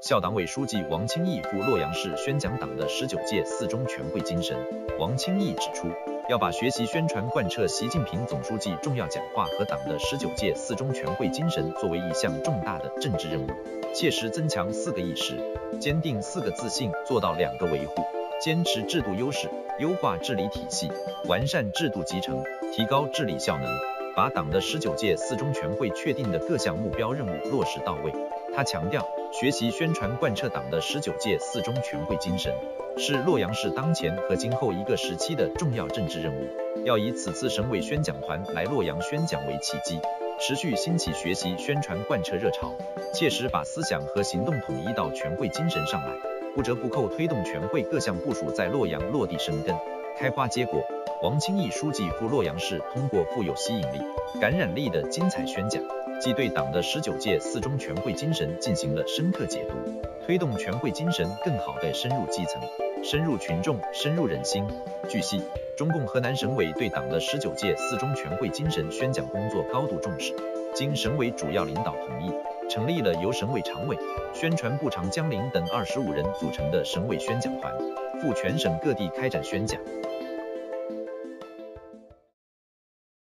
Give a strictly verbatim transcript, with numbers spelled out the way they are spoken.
校党委书记王清义赴洛阳市宣讲党的十九届四中全会精神。王清义指出，要把学习宣传贯彻习近平总书记重要讲话和党的十九届四中全会精神作为一项重大的政治任务，切实增强四个意识，坚定四个自信，做到两个维护，坚持制度优势，优化治理体系，完善制度集成，提高治理效能，把党的十九届四中全会确定的各项目标任务落实到位。他强调，学习宣传贯彻党的十九届四中全会精神，是洛阳市当前和今后一个时期的重要政治任务，要以此次省委宣讲团来洛阳宣讲为契机，持续兴起学习宣传贯彻热潮，切实把思想和行动统一到全会精神上来，不折不扣推动全会各项部署在洛阳落地生根、开花结果。王清义书记赴洛阳市，通过富有吸引力、感染力的精彩宣讲，既对党的十九届四中全会精神进行了深刻解读，推动全会精神更好地深入基层、深入群众、深入人心。据悉，中共河南省委对党的十九届四中全会精神宣讲工作高度重视，经省委主要领导同意，成立了由省委常委、宣传部长江林等二十五人组成的省委宣讲团，赴全省各地开展宣讲。